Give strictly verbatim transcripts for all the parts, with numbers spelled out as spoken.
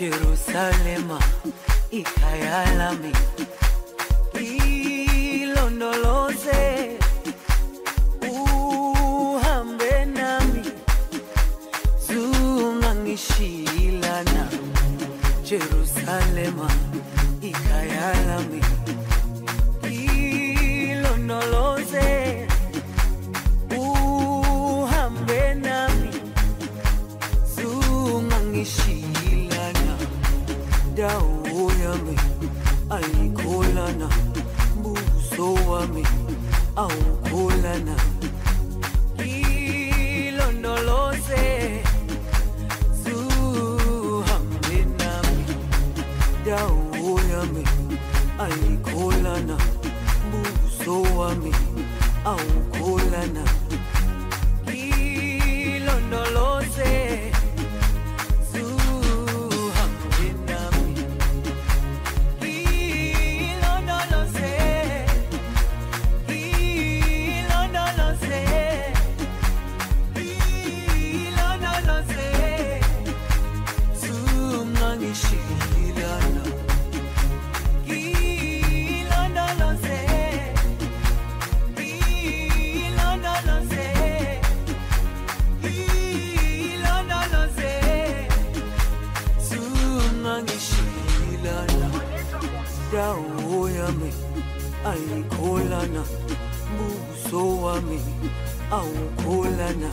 Jerusalema ikhaya lami, ilondoloze uhambe nami, zungangishilana. Jerusalema ikhaya lami, ilondoloze uhambe nami, zungangishilana. Dawo yami ayikholana, buso wami awukholana. Ilondoloze zuhambe nami, dawo yami ayikholana, buso wami awukholana. Ilondoloze dawo yami ayikholana, buso wami awukholana.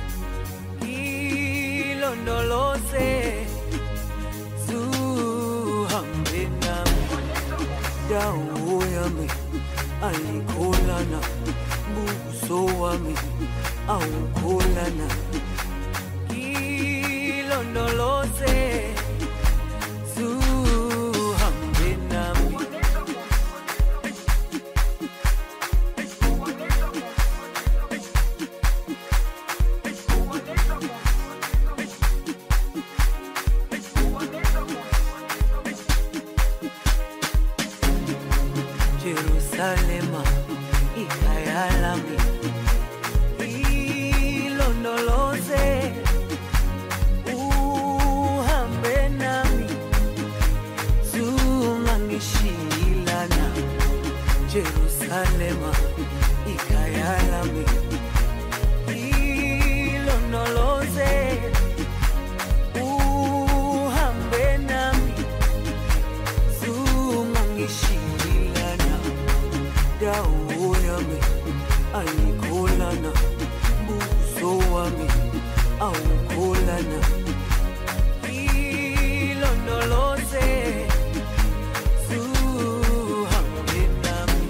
Ilondoloze zuhambe nami, dawo yami ayikholana, buso wami awukholana. Ilondoloze Jerusalema ikhaya lami, ilondoloze uhambe nami, zungangishilana. Jerusalema ikhaya lami, ilondoloze uhambe nami, zungangishilana. Dawo yami ayikholana, buso wami awukholana. Ilondoloze zuhambe nami.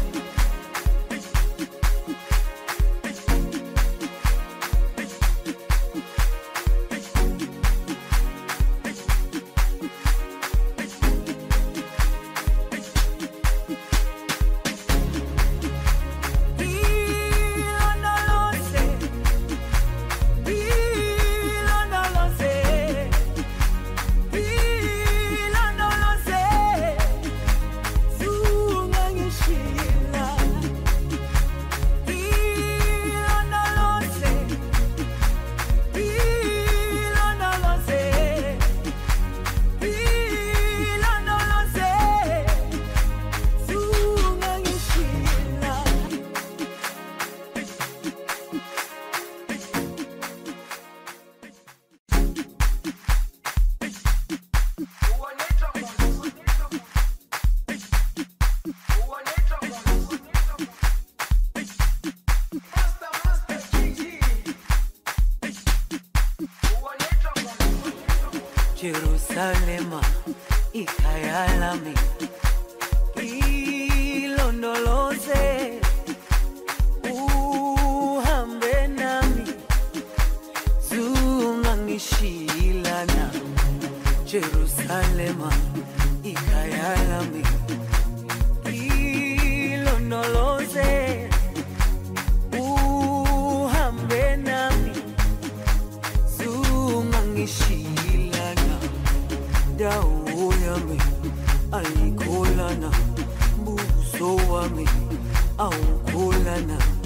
Jerusalema ikhaya lami, ilondoloze uhambe nami, zungangishilana. Jerusalema ikhaya lami, ilondoloze uhambe nami, zungangishilana. Dawo yami ayikholana, buso wami awukholana.